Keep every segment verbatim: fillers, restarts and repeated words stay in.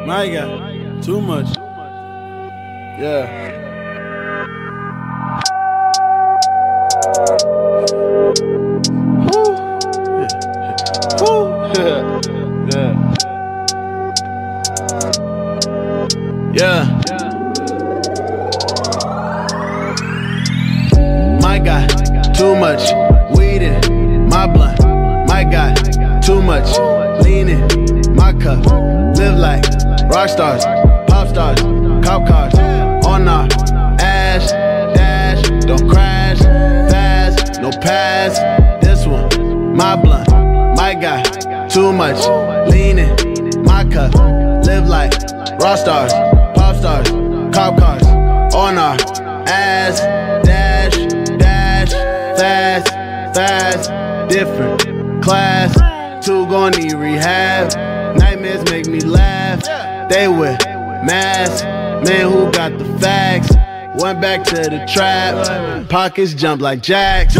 My God, too much. Yeah. Woo. Yeah. Woo. Yeah. Yeah. My God, too much weed in my blunt. My God, too much lean in my cup. Live like rock stars, pop stars, cop cars on our ass, dash, don't crash, fast, no pass. This one, my blunt. My God, too much lean in my cup. Live like rock stars, pop stars, cop cars on our ass, dash, dash, fast, fast, different class. Two gon' need rehab. Nightmares make me laugh. They wear masks. Man, who got the facts? Went back to the trap. Pockets jump like jacks.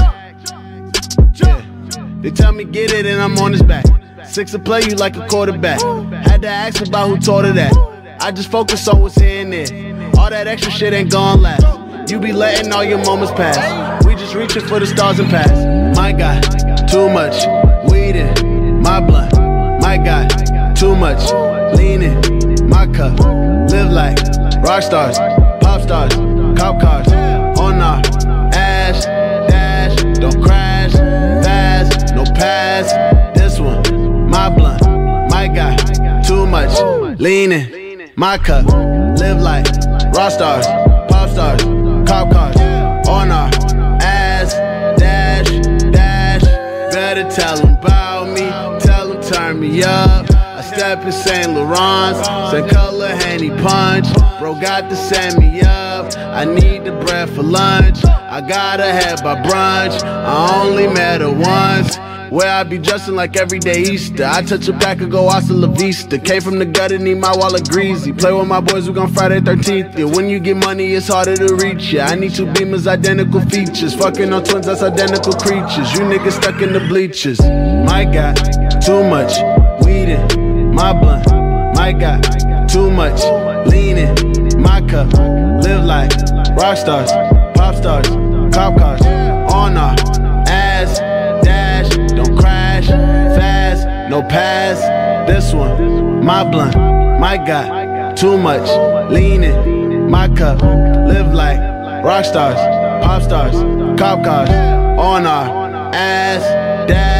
Yeah. They tell me get it and I'm on his back. Six to play you like a quarterback. Had to ask about who taught her that. I just focus on what's in there. All that extra shit ain't gon' last. You be letting all your moments pass. We just reaching for the stars and pass. My God, too much weed in my blunt. My God, too much lean in my cup. Live like rock stars, pop stars, cop cars on our ass, dash, don't crash, fast, no pass. This one, my blunt. My God, too much lean in my cup. Live like rock stars, pop stars, cop cars on our ass, dash, dash. Better tell them about me, tell them turn me up. I step in Saint Laurent's, same color Henny punch. Bro got to send me up, I need the bread for lunch. I gotta head by brunch, I only met her once. Where I be dressing like everyday Easter. I touch her back and go hasta la vista. Came from the gutter, need my wallet greasy. Play with my boys, we gon' Friday thirteenth. Yeah, when you get money, it's harder to reach. Yeah, I need two Beamers, identical features. Fucking on twins, that's identical creatures. You niggas stuck in the bleachers. My God, too much weed in my blunt. My God, too much lean in my cup. Live like rock stars, pop stars, cop cars on our ass, dash, don't crash, fast, no pass. This one, my blunt. My God, too much lean in my cup. Live like rock stars, pop stars, cop cars on our ass, dash.